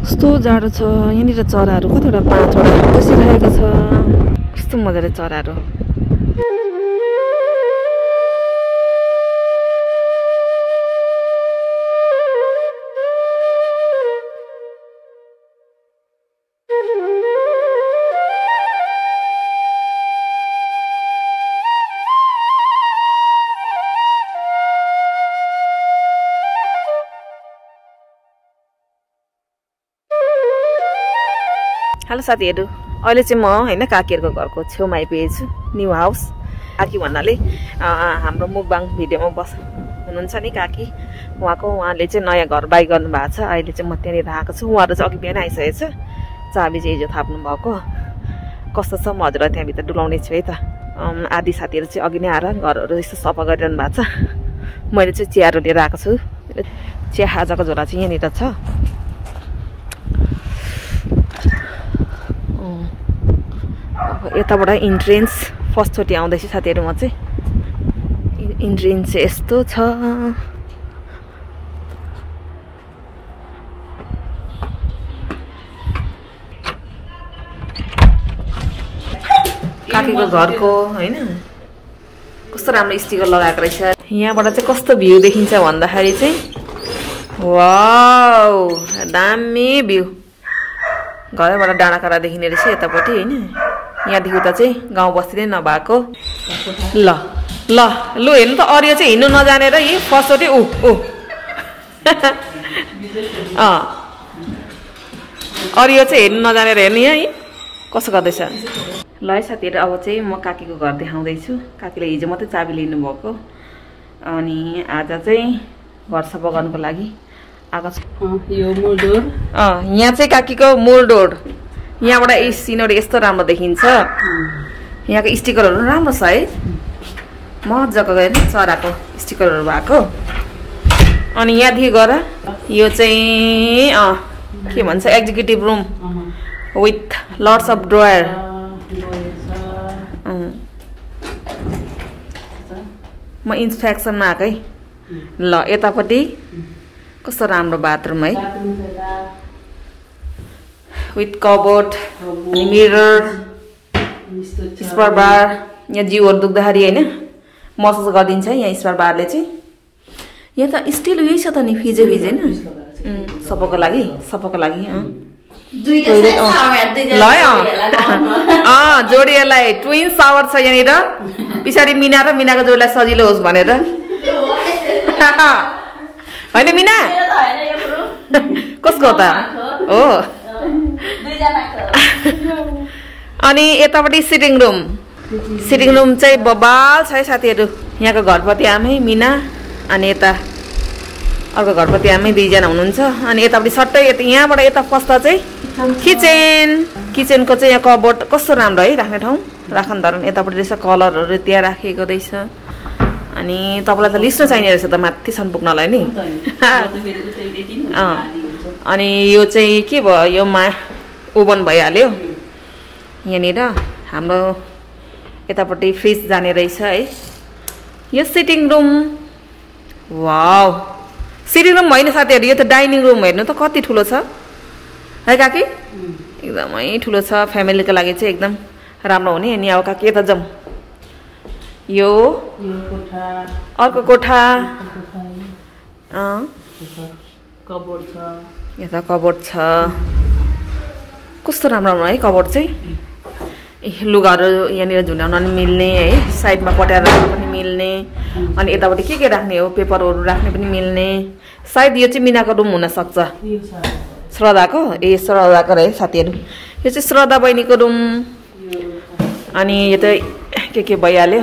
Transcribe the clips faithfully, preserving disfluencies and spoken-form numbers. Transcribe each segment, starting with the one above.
कस्तो जाडो छ यहाँनिर चराहरू कतिवटा पाँचवटा बसिरहेको छ कस्तो मजाले चराहरू हेलो साथीहरु अहिले चाहिँ म हैन काकीहरुको घरको छेउमा आइपुगेछु न्यू हाउस काकी भन्नाले हाम्रो मुकबाङ भिडियोमा बस हुनुहुन्छ नि काकी उहाँको उहाँले चाहिँ नयाँ घर बाइ गर्नु भएको छ अहिले चाहिँ म त्यहाँनिर आएको छु उहाँहरु चाहिँ अघि बिहान आइसकेको छ चाबी चाहिँ हिजो थाप्नु भएको कस्तो छ म हजुरलाई त्यहाँ भित्र डुलाउने छु है त आदि साथीहरु चाहिँ अघि नै आएर घरहरु यस्तो सफा गरिरहनु भएको छ मैले चाहिँ चियाहरू लिएर आएको छु चिया खाजाको झोला चाहिँ यहाँनिर छ यताबाट इन्ट्रेन्स फर्स्ट चोटि आउँदैछु साथीहरु म चाहिँ इन्ट्रेन्स यस्तो छ काकीको घरको हैन कस्तो राम्रो स्टिकर लगाएको रहेछ यहाँबाट चाहिँ कस्तो भ्यू देखिन्छ भन्दाखेरि चाहिँ वाउ दामी भ्यू घरैबाट डाँडाकाँडा देखिने रहेछ यतापट्टि हैन यहाँदेखि उता चाहिँ गाउँ बस्ती नै नभएको ल ल लु हेर्नु त अरियो चाहिँ हिँड्नु नजानेर यी फर्स्टचोटि ऊ ऊ अँ अरियो चाहिँ हेर्नु नजानेर हेर्नु यहाँ कसो गर्दैछ ल है साथीहरु अब चाहिँ म काकीको घर देखाउँदैछु काकीले हिजो मात्रै चाबी लिनुभएको अनि आज चाहिँ घर सफा गर्नुको लागि आएको छु यो मूल डोर अँ यहाँ चाहिँ काकीको मूल डोर यहाँबाट यी सिनहरु यस्तो राम्रो देखिन्छ यहाँको स्टिकरहरु राम्रो छ है मजाको गएर चराको स्टिकरहरु भएको अनि यहाँदेखि गएर यो चाहिँ अँ के भन्छ executive room with lots of drawer म इन्स्पेक्सनमा आएको है ल यतापट्टि कस्तो राम्रो बाथरुम है विथ कबोर्ड अनि मिरर स्पर बार यहाँ जिउहरु दुख्दाखेरि हैन मसाज गरिदिन्छ यहाँ स्पर बारले चाहिँ यहाँ त स्टिल उयो छ त नि फिजे फिजे हैन सफाको लागि सफाको लागि अ ल अँ जोडीहरूलाई ट्विन सावर छ यहाँनिर पछाडि मिना र मिनाको जोडीलाई सजिलो होस् भनेर होइन मिना कसको त हो अनि यतापट्टि सिटिङ रुम सिटिङ रुम चाहिँ बबाल छ है साथीहरु यहाँको घरपति आमै मिना अनि यता अर्को घरपति आमै दुईजना हुनुहुन्छ अनि यतापट्टि सट्टै यहाँबाट यता पस्दा चाहिँ किचन किचनको चाहिँ यहाँ कबोर्ड कस्तो राम्रो है राख्ने ठाउँ राखन धरन यतापट्टि रहेछ कलरहरू त्यहाँ राखेको रहेछ अनि तपाईलाई त लिस्ट चाहिने रहेछ त माथिसम्म पुग्नलाई नि अँ अनि यो चाहिँ के भयो यो मा ओभन भइहाल्यो यहाँनिर हाम्रो यतापट्टि फ्रिज जाने रहेछ है यो sitting room wow sitting room होइन साथीहरु यो त डाइनिङ रुम हेर्नु त कति ठुलो छ है काकी एकदमै ठुलो छ फ्यामिलीको लागि चाहिँ एकदम राम्रो हुने अनि अब काकी यता जाउँ यो अर्को कोठा अँ कबोर्ड छ यता कबोर्ड छ कस्तो राम्रो राम्रो है कबोर्ड चाहिँ लुगाहरू यहाँनिर झुन्डाउन पनि मिल्ने है साइडमा पट्याएर राख्न पनि मिल्ने अनि यतापट्टि के के राख्ने हो पेपरहरू राख्ने पनि मिल्ने सायद यो चाहिँ मिनाको रुम हुनसक्छ श्रद्धाको ए श्रद्धाको है साथीहरु यो चाहिँ श्रद्धा बहिनीको रुम अनि यो त के के भइहाल्यो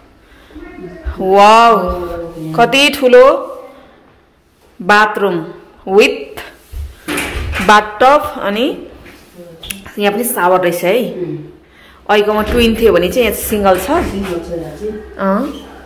वाउ कति ठुलो बाथरुम विथ बाथटब अनि यहाँ पनि सावर रहेछ है अहिलेकोमा ट्विन थियो भने चाहिँ यहाँ सिंगल छ अँ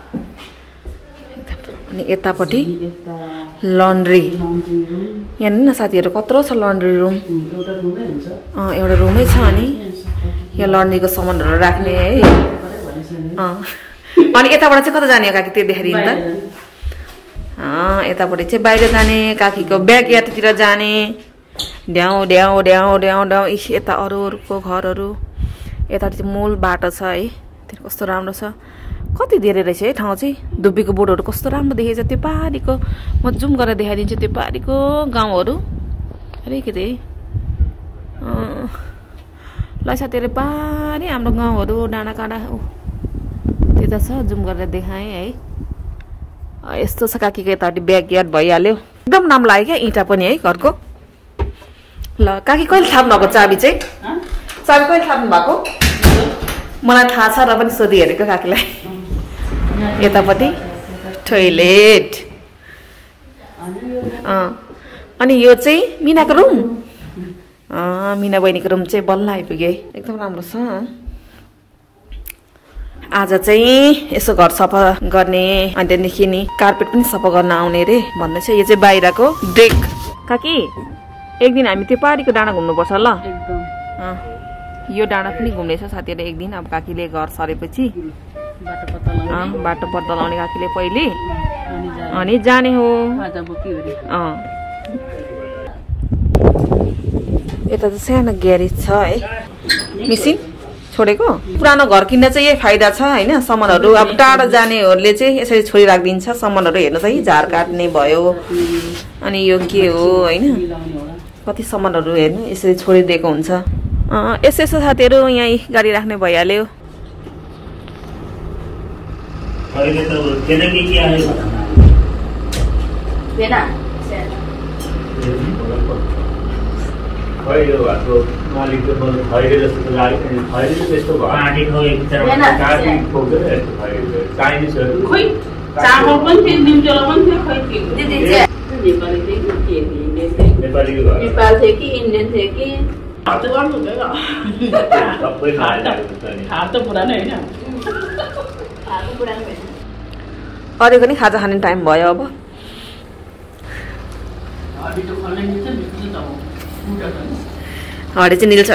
अनि यतापट्टि लन्ड्री यहाँ न साथीहरु कत्रो छ लन्ड्री रुम अँ एउटा रुमै छ अनि यहाँ लन्ड्रीको सामानहरु राख्ने है अँ अनि यताबाट चाहिँ कता जाने हो काकी त्यो देखाइदिनु त अँ यतापट्टि चाहिँ बाहिर जाने काकीको ब्याक यात्रतिर जाने ड्याउ ड्याउ ड्याउ ड्याउ ड्याउ यता अरू अरूको घरहरू यता चाहिँ मूल बाटो छ है त्यो कस्तो राम्रो छ कति धेरै रहेछ है ठाउँ चाहिँ दुब्बीको बोर्डहरू कस्तो राम्रो देखेछ त्यो पारीको म जुम गरेर देखाइदिन्छु त्यो पारीको गाउँहरू अलिकति ल साथीहरू पारी हाम्रो गाउँहरू डाँडा काँडा त्यता छ जुम गरेर देखाएँ है यस्तो छ काकीको यतापट्टि ब्याकयार्ड भइहाल्यो एकदम राम्रो लाग्यो क्या इँटा पनि है घरको ल काकी कहिले थाप्नु भएको चाबी चाहिँ चाबी कहिले थाप्नु भएको मलाई थाहा छ र पनि सोधिहेरेको काकीलाई यतापट्टि टोइलेट अनि यो चाहिँ मिनाको रुम मिना बहिनीको रुम चाहिँ बल्ल आइपुग्यो एकदम राम्रो छ आज चाहिँ यसो घर सफा गर्ने अनि त्यहाँदेखि नि कार्पेट पनि सफा गर्न आउने रे भन्दैछ यो चाहिँ बाहिरको डेक काकी एक दिन हामी त्यो पहाडीको डाँडा घुम्नुपर्छ ल यो डाँडा पनि घुम्नेछ साथीहरू एक दिन अब काकीले घर सरेपछि बाटो पत्ता लाउने काकीले पहिले अनि जाने हो यता चाहिँ सानो ग्यारेज छ है मिसिन छोडेको पुरानो घर किन्न चाहिँ यही फाइदा छ होइन सामानहरू अब टाढा जानेहरूले चाहिँ यसरी छोडी राखिदिन्छ सामानहरू हेर्नु चाहिँ झार काट्ने भयो अनि यो के हो होइन कति सामानहरू हेर्नु यसरी छोडिदिएको हुन्छ यसो यसो साथीहरू यहीँ गाडी राख्ने भइहाल्यो खैरो भएको मालिकको खैरो जस्तो लाग्यो खैरो त्यस्तो भयो काटी ठोकेर यस्तो खैरो चाइनिजहरू खोइ चामल पनि थियो निम्टोला पनि थियो खै के दिदी चाहिँ नेपाली थियो कि के नेपालीको घर नेपाल थियो कि इन्डियन थियो कि हात गर्नु हुँदैन सबै हात त पुरानो हैन हात त पुरानो हैन अरूको नि खाजा खाने टाइम भयो अब अभी त खल्ने नि छ नि त हडे चाहिँ निल्छ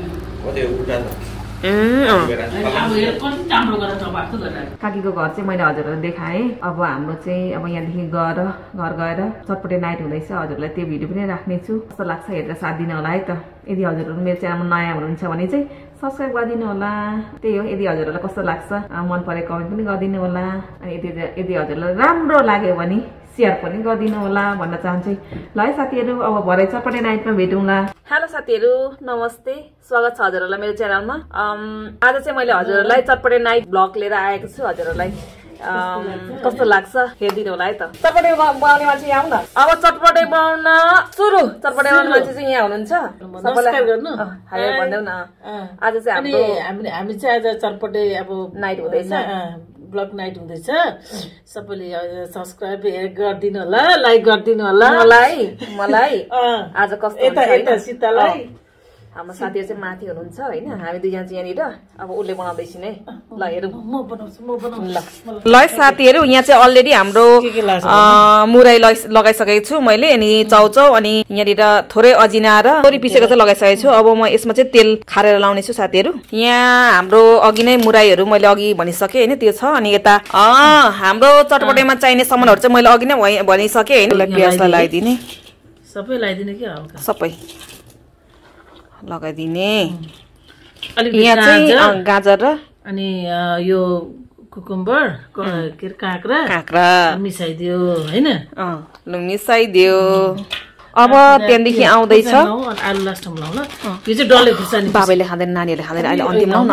काकीको घर चाहिँ मैले हजुरहरूलाई देखाएँ अब हाम्रो चाहिँ अब यहाँदेखि गएर घर गएर चटपटे नाइट हुँदैछ हजुरलाई त्यो भिडियो पनि राख्नेछु कस्तो लाग्छ हेरेर साथ दिनु होला है त यदि हजुरहरू मेरो च्यानलमा नयाँ हुनुहुन्छ भने चाहिँ सब्सक्राइब गरिदिनु होला त्यही हो यदि हजुरहरूलाई कस्तो लाग्छ मन परे कमेन्ट पनि गरिदिनु होला अनि यदि यदि हजुरलाई राम्रो लाग्यो भने सेयर पनि गरिदिनु होला भन्न चाहन्छु ल है साथीहरू अब भरे चटपटे नाइटमा भेटौँला हेलो साथीहरू नमस्ते स्वागत छ हजुरहरूलाई मेरो च्यानलमा आज चाहिँ मैले हजुरहरूलाई चटपटे नाइट ब्लग लिएर आएको छु हजुरहरूलाई कस्तो लाग्छ हेरिदिनु होला है त चटपटे बनाउने मान्छे यहाँ आउन अब चटपटे बनाउन सुरु चटपटे बनाउने मान्छे चाहिँ यहाँ हुनुहुन्छ सबैलाई गर्नु हाय भन्देऊ न आज चाहिँ हाम्रो हामी हामी चाहिँ आज चटपटे अब नाइट हुँदैछ ब्लग नाइट हुँदैछ सबैले सब्स्क्राइब गरिदिनु होला लाइक गरिदिनु होला मलाई मलाई आज कस्तो यता यता सीतालाई हाम्रो साथीहरू चाहिँ माथि हुनुहुन्छ होइन हामी दुईजना चाहिँ यहाँनिर अब उसले बनाउँदैछौँ है ल हेरौँ म बनाउँछु म बनाउँछु ल साथीहरू यहाँ चाहिँ अलरेडी हाम्रो मुराई लगाइसकेको छु मैले अनि चाउचाउ अनि यहाँनिर थोरै अजिना र थोरै पिसेको चाहिँ लगाइसकेको छु अब म यसमा चाहिँ तेल खारेर लाउने छु साथीहरू यहाँ हाम्रो अघि नै मुराईहरू मैले अघि भनिसकेँ होइन त्यो छ अनि यता हाम्रो चटपटेमा चाहिने सामानहरू चाहिँ मैले अघि नै भनिसकेँ होइन प्याजलाई लगाइदिने सबै लगाइदिने कि हल्का सबै लगाइदिने यहाँ चाहिँ गाजर र अनि यो कुकुम्बर के अरे काँक्रा काँक्रा मिसाइदियो होइन मिसाइदियो अब त्यहाँदेखि आउँदैछ आलु लास्टमा लाउँ ल यो चाहिँ डल्ले खुर्सानी बाबाले खाँदैन नानीहरूले खाँदैन अहिले अन्तिम लाउँ न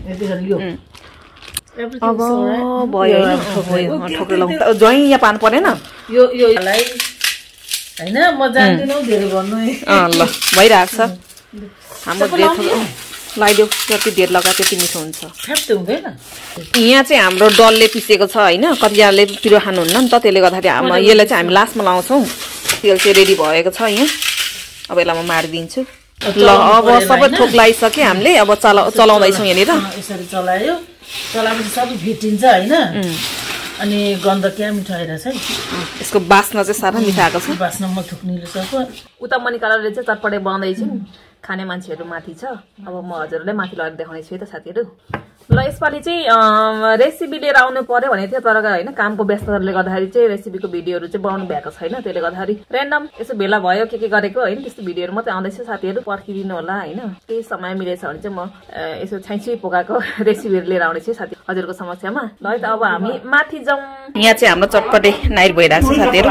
अब भयो ठोक्रो लाउँ ज्वाइँ यहाँ पार्नु परेन यो यो होइन म जान्दिनँ धेरै भन्नु ल भइरहेको छ हाम्रो लगाइदेऊ जति धेर लगायो त्यति मिठो हुन्छ यहाँ चाहिँ हाम्रो डल्ले पिसेको छ होइन कतिजनाले पिरो खानुहुन्न नि त त्यसले गर्दाखेरि हाम्रो यसलाई चाहिँ हामी लास्टमा लाउँछौँ तेल चाहिँ रेडी भएको छ यहाँ अब यसलाई म मारिदिन्छु ल अब सबै थोक लगाइसक्यो हामीले अब चला चलाउँदैछौँ यहाँनिर यसरी चलायो चलाएपछि सबै भेटिन्छ होइन अनि गन्ध क्या मिठो आइरहेछ है यसको बास्ना चाहिँ साह्रै मिठो आएको छ बास्ना म थुक्नेले सक्छु उता मनिकाले चाहिँ चटपटे बनाउँदैछु खाने मान्छेहरू माथि छ अब म हजुरलाई माथि लगेर देखाउने छु है त साथीहरू ल यसपालि चाहिँ रेसिपी लिएर आउनु पर्यो भने थियो तर होइन कामको व्यस्तताले गर्दाखेरि चाहिँ रेसिपीको भिडियोहरू चाहिँ बनाउनु भएको छैन त्यसले गर्दाखेरि ऱ्यान्डम यसो भेला भयो के के गरेको होइन त्यस्तो भिडियोहरू मात्रै आउँदैछ साथीहरू पर्खिदिनु होला होइन केही समय मिलेछ भने चाहिँ म यसो छाइछुई पोकाको रेसिपीहरू लिएर आउने छु साथी हजुरको समक्षमा ल है त अब हामी माथि जाउँ यहाँ चाहिँ हाम्रो चटपटे नाइट भइरहेको छ साथीहरू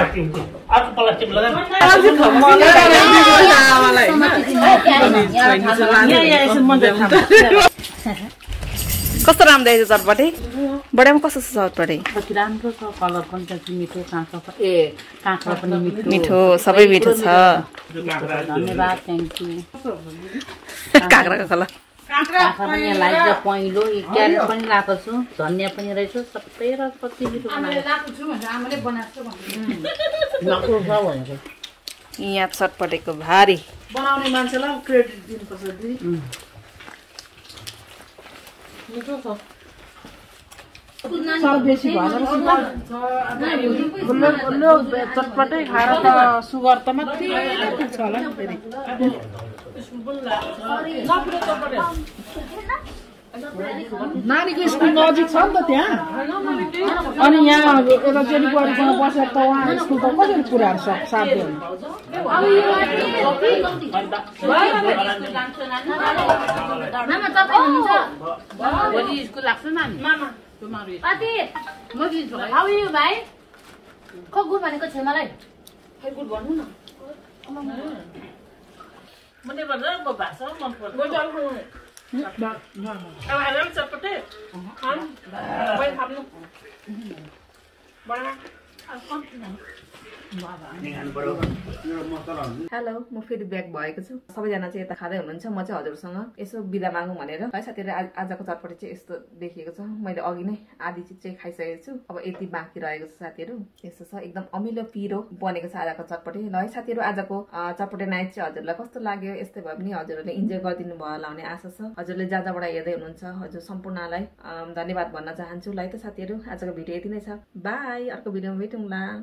कस्तो राम्रो रहेछ चटपटे बडामा कस्तो छ चटपटे राम्रो छ कलर पनि छ मिठो काँक्रा ए काँक्रा पनि मिठो मिठो सबै मिठो छ धन्यवाद थ्याङ्क यू काँक्राको कलर काँक्रा पनि लाइक पहेँलो क्यारेट पनि लाएको छु धनियाँ पनि रहेछ सबै र कति मिठो बनाएको यहाँ चटपटेको भारी बनाउने मान्छेलाई क्रेडिट दिनुपर्छ दिदी मिठो छ बेसी भएर चटपटै खाएर त सुगर त मात्रै पुग्छ होला नि फेरि नानीको स्कुल नजिक छ नि त त्यहाँ अनि यहाँ यता चेलीपरीसँग बसेर त उहाँ स्कुल त कसरी पुऱ्याएर सक्छ साथी हेलो म फेरि ब्याक भएको छु सबैजना चाहिँ यता खाँदै हुनुहुन्छ म चाहिँ हजुरसँग यसो बिदा मागौँ भनेर है साथीहरू आजको चटपटे चाहिँ यस्तो देखिएको छ मैले अघि नै आधी चिज चाहिँ खाइसकेको छु अब यति बाँकी रहेको छ साथीहरू यस्तो छ एकदम अमिलो पिरो बनेको छ आजको चटपटे ल है साथीहरू आजको चटपटे नाइट चाहिँ हजुरलाई कस्तो लाग्यो यस्तै भए पनि हजुरहरूले इन्जोय गरिदिनु भयो होला भन्ने आशा छ हजुरले जहाँ जहाँबाट हेर्दै हुनुहुन्छ हजुर सम्पूर्णलाई धन्यवाद भन्न चाहन्छु ल है त साथीहरू आजको भिडियो यति नै छ बाई अर्को भिडियोमा भेटौँला।